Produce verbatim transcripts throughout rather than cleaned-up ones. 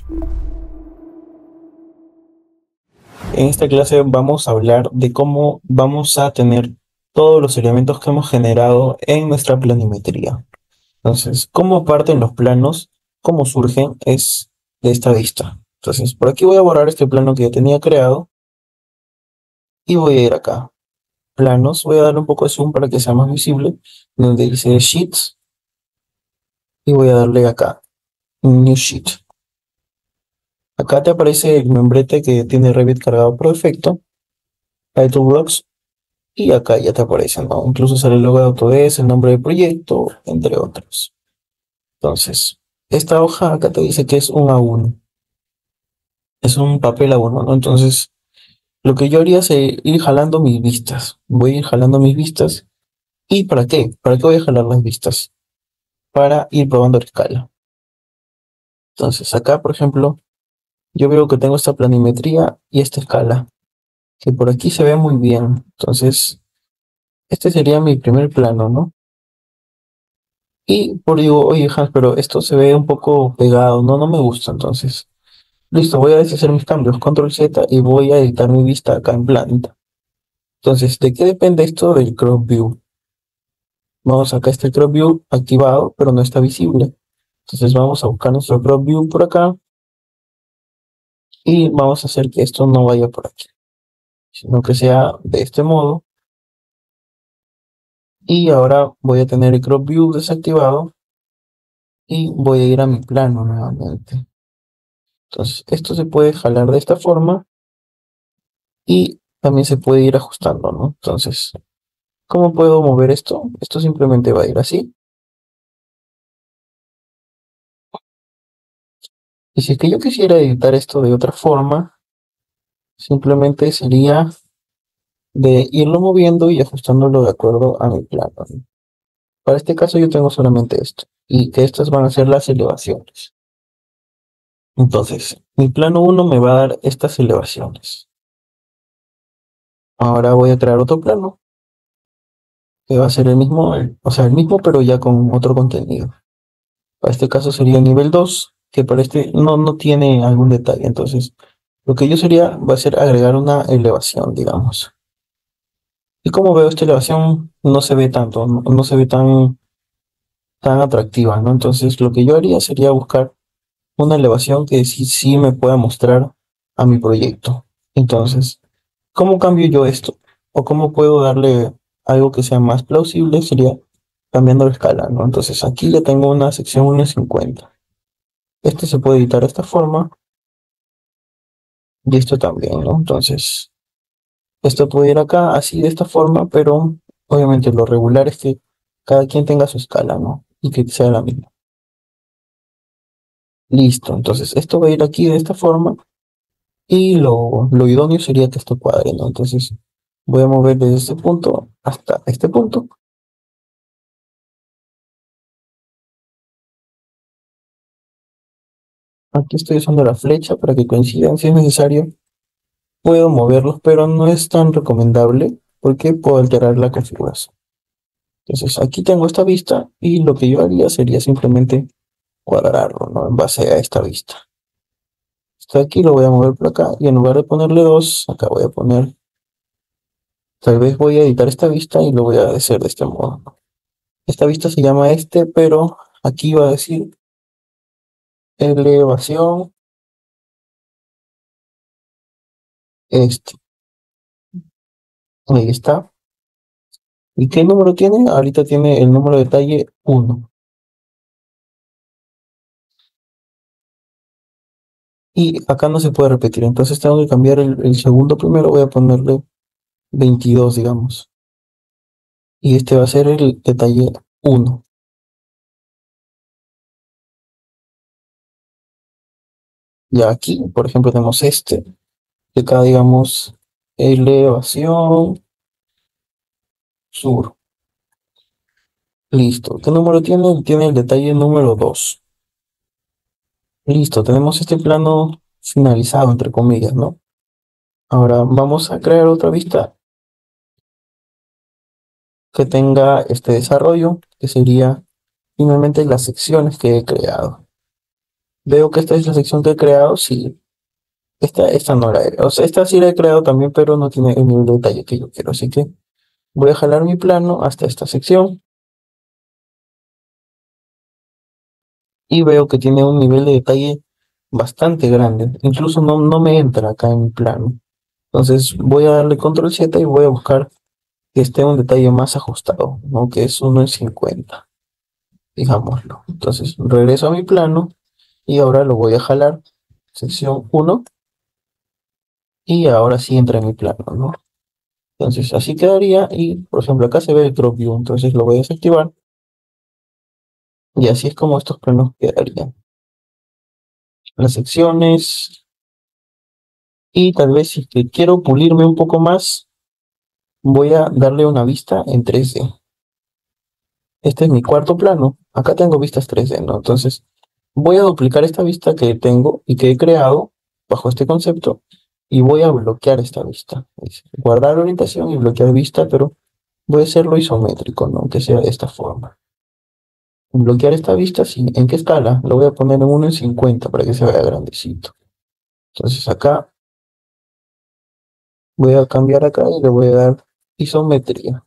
En esta clase vamos a hablar de cómo vamos a tener todos los elementos que hemos generado en nuestra planimetría. Entonces, cómo parten los planos, cómo surgen, es de esta vista. Entonces, por aquí voy a borrar este plano que ya tenía creado y voy a ir acá. Planos, voy a darle un poco de zoom para que sea más visible, donde dice Sheets y voy a darle acá, New Sheet. Acá te aparece el membrete que tiene Revit cargado por defecto, Title Blocks. Y acá ya te aparecen, ¿no? Incluso sale el logo de Autodesk, el nombre del proyecto, entre otros. Entonces, esta hoja acá te dice que es un A uno. Es un papel A uno, ¿no? Entonces, lo que yo haría es eh, ir jalando mis vistas. Voy a ir jalando mis vistas. ¿Y para qué? ¿Para qué voy a jalar las vistas? Para ir probando la escala. Entonces, acá, por ejemplo, yo veo que tengo esta planimetría y esta escala, que por aquí se ve muy bien. Entonces, este sería mi primer plano, ¿no? Y por digo, oye, Hans, pero esto se ve un poco pegado, no, no me gusta. Entonces, listo, voy a deshacer mis cambios, control Z, y voy a editar mi vista acá en planta. Entonces, ¿de qué depende esto del crop view? Vamos, acá está el crop view activado, pero no está visible. Entonces vamos a buscar nuestro crop view por acá y vamos a hacer que esto no vaya por aquí, sino que sea de este modo. Y ahora voy a tener el crop view desactivado y voy a ir a mi plano nuevamente. Entonces, esto se puede jalar de esta forma y también se puede ir ajustando, ¿no? Entonces, ¿cómo puedo mover esto? Esto simplemente va a ir así. Y si es que yo quisiera editar esto de otra forma, simplemente sería de irlo moviendo y ajustándolo de acuerdo a mi plano, ¿no? Para este caso yo tengo solamente esto, y que estas van a ser las elevaciones. Entonces, mi plano uno me va a dar estas elevaciones. Ahora voy a crear otro plano, que va a ser el mismo, o sea, el mismo, pero ya con otro contenido. Para este caso sería nivel dos, que para este no, no tiene algún detalle. Entonces, lo que yo sería va a ser agregar una elevación, digamos. Y como veo, esta elevación no se ve tanto, no, no se ve tan, tan atractiva, ¿no? Entonces, lo que yo haría sería buscar una elevación que sí, sí me pueda mostrar a mi proyecto. Entonces, ¿cómo cambio yo esto? ¿O cómo puedo darle algo que sea más plausible? Sería cambiando la escala, ¿no? Entonces, aquí ya tengo una sección uno punto cincuenta. Este se puede editar de esta forma y esto también, ¿no? Entonces, esto puede ir acá así de esta forma, pero obviamente lo regular es que cada quien tenga su escala, ¿no? Y que sea la misma. Listo, entonces esto va a ir aquí de esta forma y lo, lo idóneo sería que esto cuadre, ¿no? Entonces voy a mover desde este punto hasta este punto. Aquí estoy usando la flecha para que coincidan si es necesario. Puedo moverlos, pero no es tan recomendable porque puedo alterar la configuración. Entonces aquí tengo esta vista y lo que yo haría sería simplemente cuadrarlo, ¿no? En base a esta vista. Esto aquí lo voy a mover por acá y en lugar de ponerle dos, acá voy a poner, tal vez voy a editar esta vista y lo voy a hacer de este modo, ¿no? Esta vista se llama este, pero aquí va a decir elevación este. Ahí está. ¿Y qué número tiene? Ahorita tiene el número de detalle uno. Y acá no se puede repetir, entonces tengo que cambiar el, el segundo primero, voy a ponerle veintidós, digamos. Y este va a ser el detalle uno. Ya aquí, por ejemplo, tenemos este, de acá digamos elevación sur. Listo. ¿Qué número tiene? Tiene el detalle número dos. Listo, tenemos este plano finalizado, entre comillas, ¿no? Ahora vamos a crear otra vista que tenga este desarrollo, que sería finalmente las secciones que he creado. Veo que esta es la sección que he creado, sí. Esta, esta no la he, o sea, esta sí la he creado también, pero no tiene el nivel de detalle que yo quiero. Así que voy a jalar mi plano hasta esta sección y veo que tiene un nivel de detalle bastante grande. Incluso no, no me entra acá en mi plano. Entonces voy a darle control Z y voy a buscar que esté un detalle más ajustado, ¿no? Que es uno en cincuenta, digámoslo. Entonces regreso a mi plano y ahora lo voy a jalar, sección uno, y ahora sí entra en mi plano, ¿no? Entonces así quedaría y, por ejemplo, acá se ve el crop view, entonces lo voy a desactivar y así es como estos planos quedarían. Las secciones, y tal vez si que quiero pulirme un poco más, voy a darle una vista en tres D. Este es mi cuarto plano. Acá tengo vistas tres D, ¿no? Entonces voy a duplicar esta vista que tengo y que he creado bajo este concepto y voy a bloquear esta vista. Es guardar la orientación y bloquear vista, pero voy a hacerlo isométrico, ¿no? Que sea de esta forma. Bloquear esta vista, sí. ¿En qué escala? Lo voy a poner en uno en cincuenta para que se vea grandecito. Entonces acá voy a cambiar acá y le voy a dar isometría.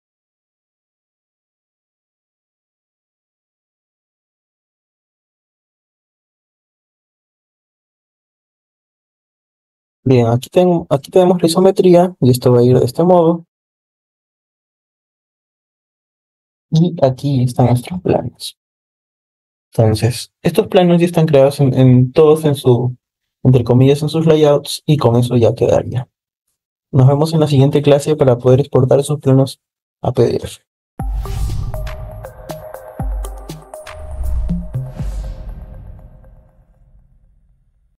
Bien, aquí, tengo, aquí tenemos la isometría y esto va a ir de este modo. Y aquí están nuestros planos. Entonces, estos planos ya están creados en, en todos en su, entre comillas, en sus layouts y con eso ya quedaría. Nos vemos en la siguiente clase para poder exportar esos planos a P D F.